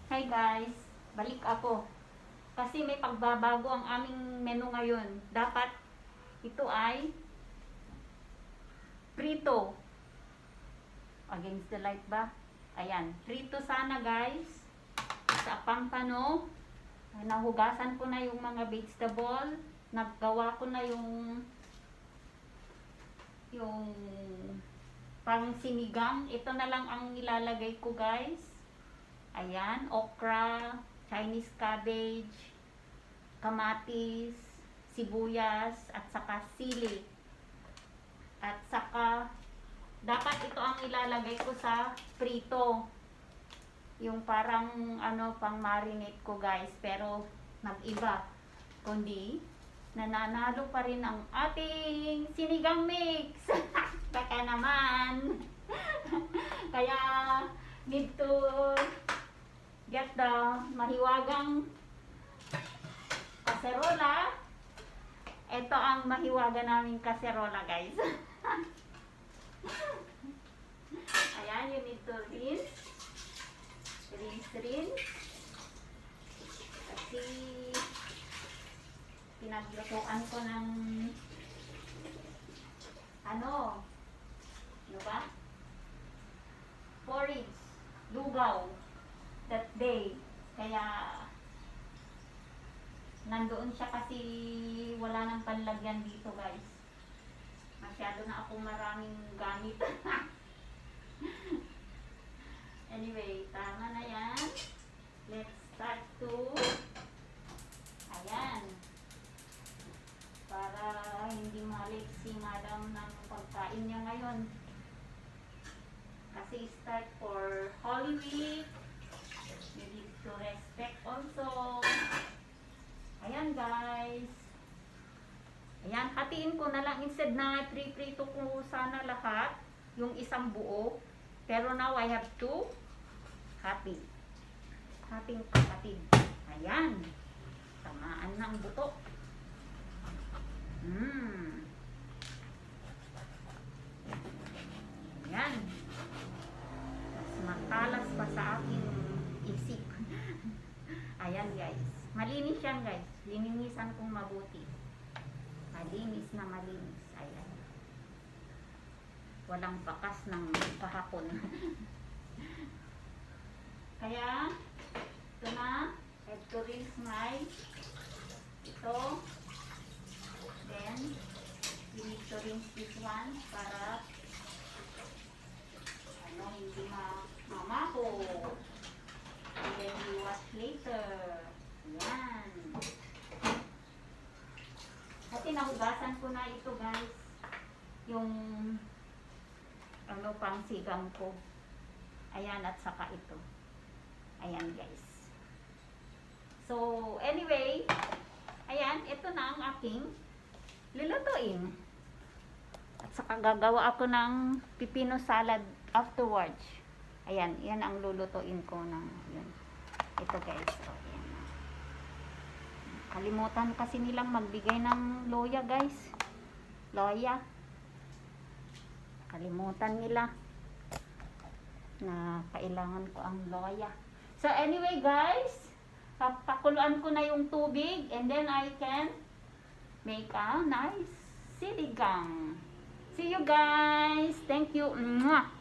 Hi guys, balik ako. Kasi may pagbabago ang aming menu ngayon. Dapat ito ay prito. Against the light ba? Ayan, prito sana guys. Sa pampano, nahugasan ko na yung mga vegetable. Naggawa ko na yung pang sinigang. Ito na lang ang ilalagay ko guys. Ayan, okra, Chinese cabbage, kamatis, sibuyas, at saka sili. At saka, dapat ito ang ilalagay ko sa prito. Yung parang, pang marinate ko guys. Pero, nag-iba. Kundi, nananalo pa rin ang ating sinigang mix. Baka naman. Kaya, need to get the mahiwagang kaserola. Ito ang mahiwaga naming kaserola guys. Ayan, you need to rinse. Rinse. Kasi pinaglutuan ko ng ano ba? Porridge, lugaw that day. Kaya nandoon siya kasi wala nang panlagyan dito guys. Masyado na ako maraming gamit. Anyway, tama na yan. Let's start to ayan. Para hindi malit si madam ng pagkain niya ngayon. Kasi start for Holy Week. You need to respect also. Ayan guys. Ayan, hatiin ko na lang. Instead na prito ko sana lahat. Yung isang buo. Pero now I have to hati. Hating kapatid. Ayan. Tamaan ng buto. Ayan. Mas matalas pa sa aking isip. Ayan guys. Malinis yan guys. Lininisan kong mabuti. Malinis na malinis. Ayan. Walang bakas ng kahapon. Kaya, ito na. I have to rinse my ito. Then, you need to rinse this one para hindi mamako. And then you wash later. Ayan. Kasi nahugasan ko na ito guys. Yung pang sigang ko. Ayan, at saka ito. Ayan guys. So, anyway, ayan, ito na ang aking lulutuin. At saka gagawa ako ng pipino salad afterwards. Ayan, yan ang lulutuin ko ng yun. Ito guys. So, ayan. Kalimutan kasi nilang magbigay ng loya guys. Loya. Kalimutan nila na kailangan ko ang loya. So anyway guys, pakuluan ko na yung tubig and then I can make a nice sinigang. See you guys. Thank you. Mwah.